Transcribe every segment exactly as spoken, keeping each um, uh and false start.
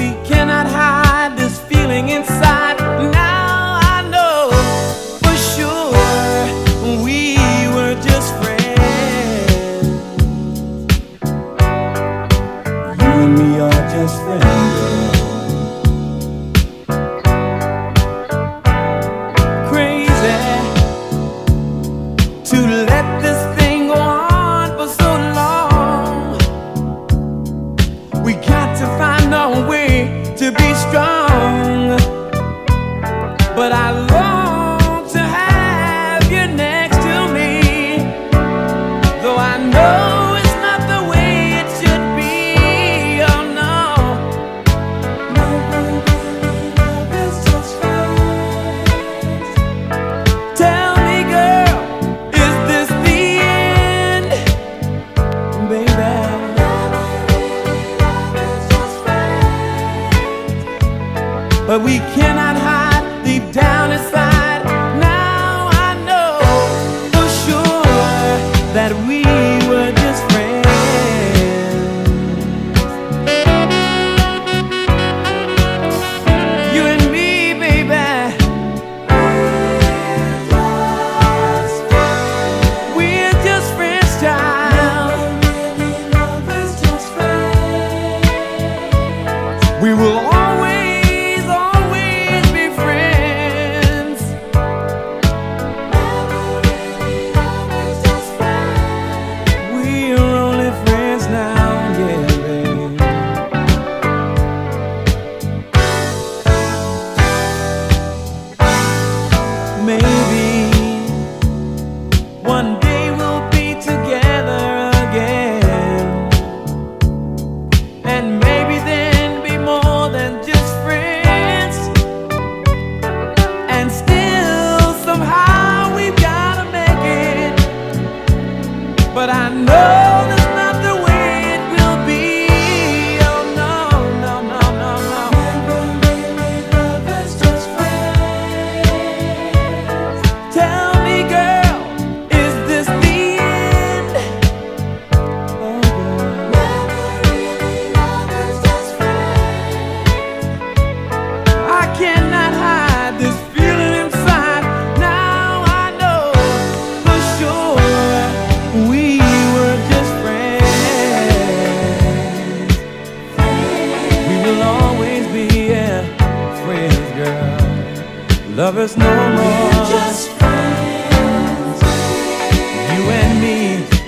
we cannot hide this feeling inside. Now I know for sure we were just friends. You and me are just friends, girl. Crazy to let this thing go on for so long. We got to find our way to be strong. But I long to have you next to me, though I know it's not the way it should be. Oh no, no, love is just friends. Tell me, girl, is this the end, baby? But we cannot hide deep down inside. Now I know for sure that we were just friends. You and me, baby, we're just friends, child. We will always, always be friends. We're only friends now, yeah, baby. Maybe one day we'll be together again, and maybe then be more than just friends. And still somehow we've gotta make it. But I know that's not the way it will be. Oh no, no, no, no, no. Love is just friends. Tell me, girl, is this the end? Oh girl, I cannot hide this feeling inside. Now I know for sure we were just friends. We will always be, yeah, friends, girl. Lovers no more. Just friends. You and me.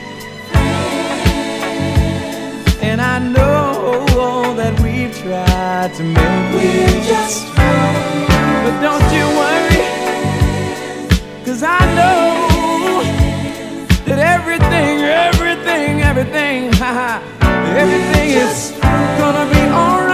And I know that we've tried to make it. Just friends. But don't you worry, 'cause I know that everything, everything, everything, haha, everything is gonna be alright.